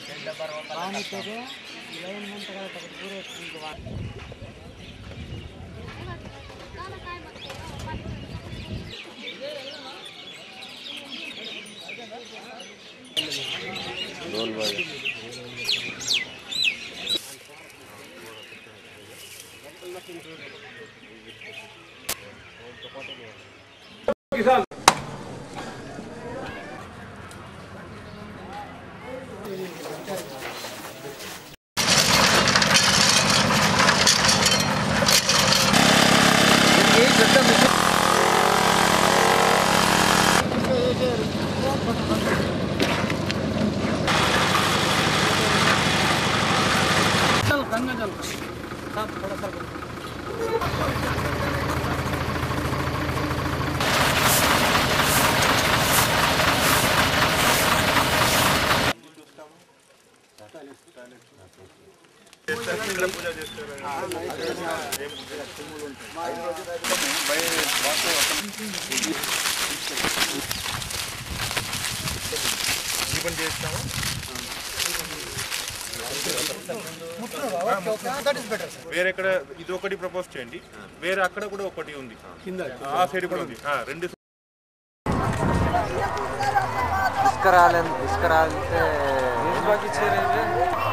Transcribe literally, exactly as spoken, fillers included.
पानी तेरे लाइन में तक तक पूरे पूरा ढोल बजे किसान गंगा जल थोड़ा सा पूजा చేస్తాము వేరే ఎక్కడ ఇది ఒకటి ప్రపోజ్ చేయండి వేరే అక్కడ కూడా ఒకటి ఉంది ఆ సైడ్ కూడా ఉంది రెండు ఇసుక రాలే ఇసుక రాలితే బాగా ఇచ్చారు